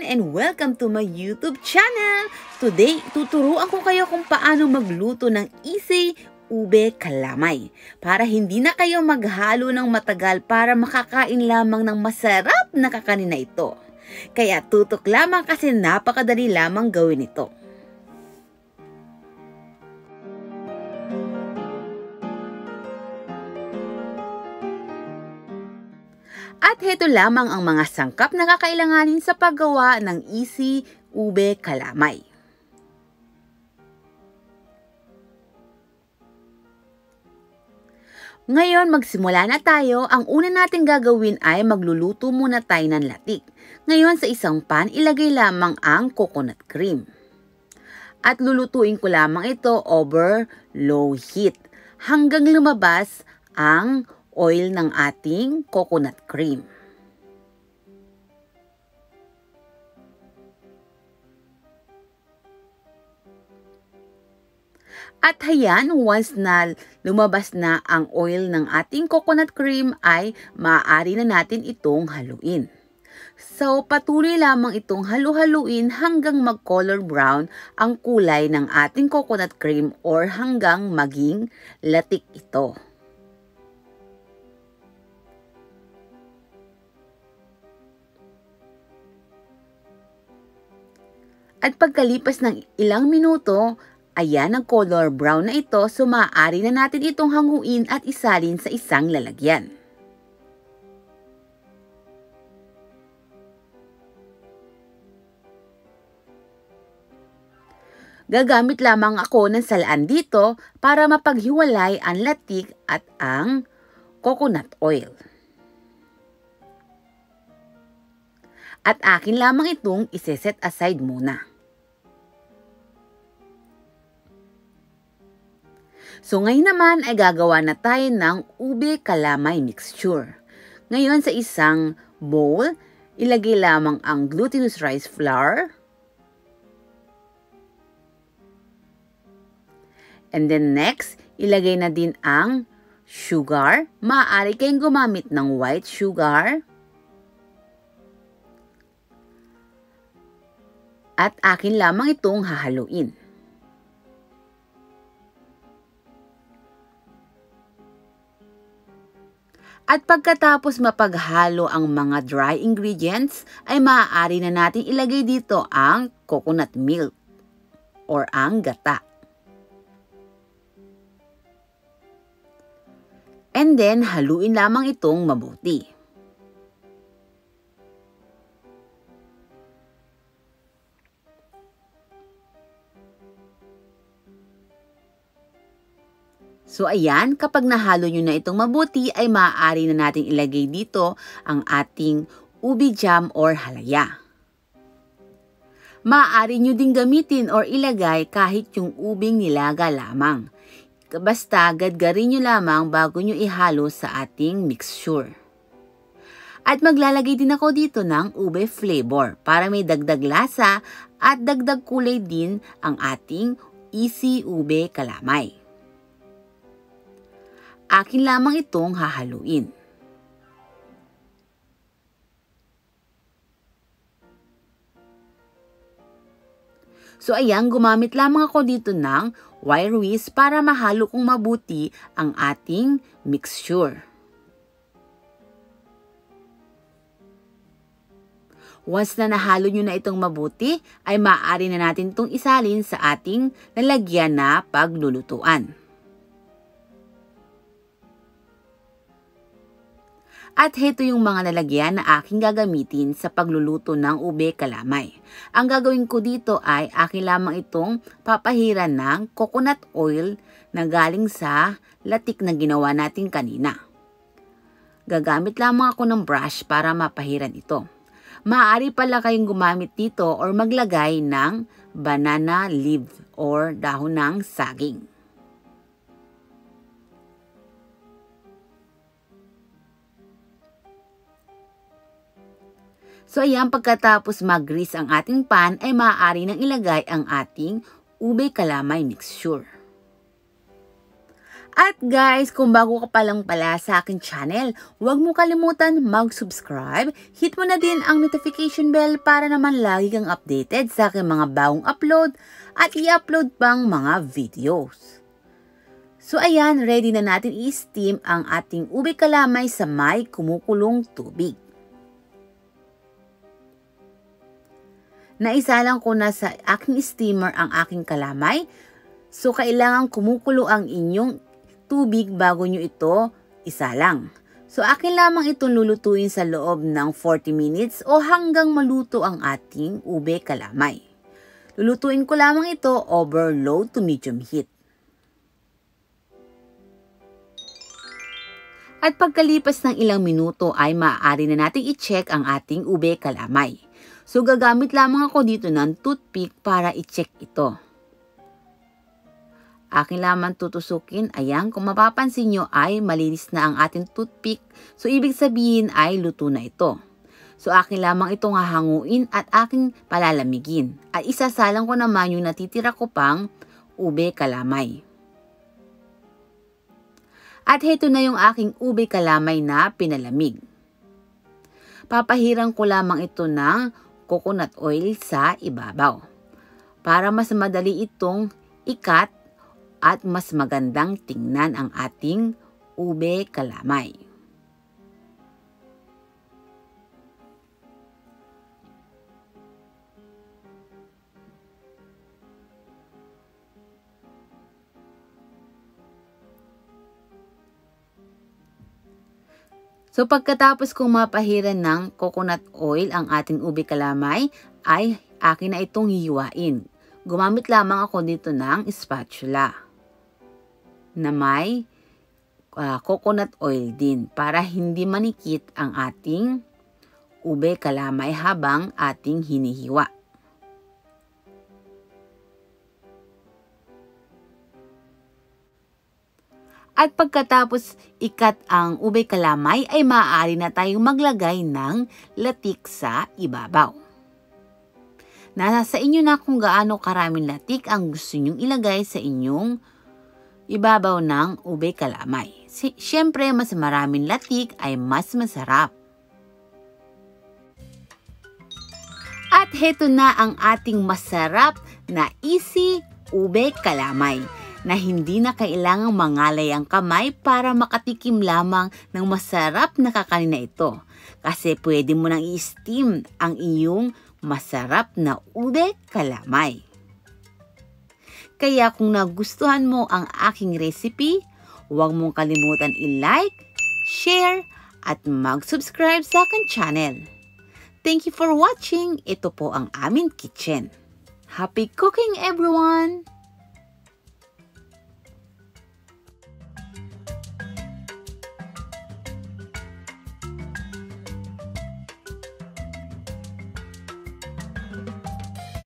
and welcome to my YouTube channel! Today, tuturuan ko kayo kung paano magluto ng easy ube kalamay para hindi na kayo maghalo ng matagal para makakain lamang ng masarap na kakanin na ito. Kaya tutok lamang kasi napakadali lamang gawin ito. At heto lamang ang mga sangkap na kakailanganin sa paggawa ng easy ube kalamay. Ngayon, magsimula na tayo. Ang una natin gagawin ay magluluto muna tayo ng latik. Ngayon, sa isang pan, ilagay lamang ang coconut cream. At lulutuin ko lamang ito over low heat hanggang lumabas ang oil ng ating coconut cream. At hayan, once na lumabas na ang oil ng ating coconut cream ay maaari na natin itong haluin. So, patuloy lamang itong halu-haluin hanggang mag-color brown ang kulay ng ating coconut cream or hanggang maging latik ito. At pagkalipas ng ilang minuto, ayan ang color brown na ito, so maaari na natin itong hanguin at isalin sa isang lalagyan. Gagamit lamang ako ng salaan dito para mapaghiwalay ang latik at ang coconut oil. At akin lamang itong iseset aside muna. So ngayon naman ay gagawa na tayo ng ube kalamay mixture. Ngayon sa isang bowl, ilagay lamang ang glutinous rice flour. And then next, ilagay na din ang sugar. Maaari kayong gumamit ng white sugar. At akin lamang itong hahaluin. At pagkatapos mapaghalo ang mga dry ingredients, ay maaari na natin ilagay dito ang coconut milk or ang gata. And then, haluin lamang itong mabuti. So ayan, kapag nahalo nyo na itong mabuti ay maaari na natin ilagay dito ang ating ubi jam or halaya. Maaari nyo ding gamitin or ilagay kahit yung ubing nilaga lamang. Basta gadgarin nyo lamang bago nyo ihalo sa ating mixture. At maglalagay din ako dito ng ube flavor para may dagdag lasa at dagdag kulay din ang ating easy ube kalamay. Akin lamang itong hahaluin. So ayan, gumamit lamang ako dito ng wire whisk para mahalo kong mabuti ang ating mixture. Once na nahalo nyo na itong mabuti, ay maaari na natin itong isalin sa ating lalagyan na paglulutuan. At heto yung mga lalagyan na aking gagamitin sa pagluluto ng ube kalamay. Ang gagawin ko dito ay akin lamang itong papahiran ng coconut oil na galing sa latik na ginawa natin kanina. Gagamit lamang ako ng brush para mapahiran ito. Maaari pala kayong gumamit dito or maglagay ng banana leaf or dahon ng saging. So ayan, pagkatapos mag-grease ang ating pan ay maaari nang ilagay ang ating ube kalamay mixture. At guys, kung bago ka pa lang pala sa aking channel, huwag mo kalimutan mag-subscribe. Hit mo na din ang notification bell para naman lagi kang updated sa aking mga bagong upload at i-upload pang mga videos. So ayan, ready na natin i-steam ang ating ube kalamay sa may kumukulong tubig. Naisalang ko na sa aking steamer ang aking kalamay. So kailangan kumukulo ang inyong tubig bago nyo ito isalang. So akin lamang itong lulutuin sa loob ng 40 minutes o hanggang maluto ang ating ube kalamay. Lulutuin ko lamang ito over low to medium heat. At pagkalipas ng ilang minuto ay maaari na nating i-check ang ating ube kalamay. So gagamit lamang ako dito ng toothpick para i-check ito. Akin lamang tutusukin, ayan, kung mapapansin nyo ay malinis na ang ating toothpick. So ibig sabihin ay luto na ito. So akin lamang itong hahanguin at aking palalamigin. At isasalang ko naman yung natitira ko pang ube kalamay. At heto na yung aking ube kalamay na pinalamig. Papahirang ko lamang ito ng coconut oil sa ibabaw para mas madali itong ikat at mas magandang tingnan ang ating ube kalamay. So pagkatapos kong mapahiran ng coconut oil ang ating ube kalamay, ay akin na itong hihiwain. Gumamit lamang ako dito ng spatula na may coconut oil din para hindi manikit ang ating ube kalamay habang ating hinihiwa. At pagkatapos ikat ang ube kalamay ay maaari na tayong maglagay ng latik sa ibabaw. Nasa sa inyo na kung gaano karaming latik ang gusto nyong ilagay sa inyong ibabaw ng ube kalamay. Siyempre, mas maraming latik ay mas masarap. At heto na ang ating masarap na easy ube kalamay na hindi na kailangang mangalay ang kamay para makatikim lamang ng masarap na kakanin na ito. Kasi pwede mo nang i-steam ang iyong masarap na ube kalamay. Kaya kung nagustuhan mo ang aking recipe, huwag mong kalimutan i-like, share, at mag-subscribe sa aking channel. Thank you for watching. Ito po ang aming kitchen. Happy cooking everyone!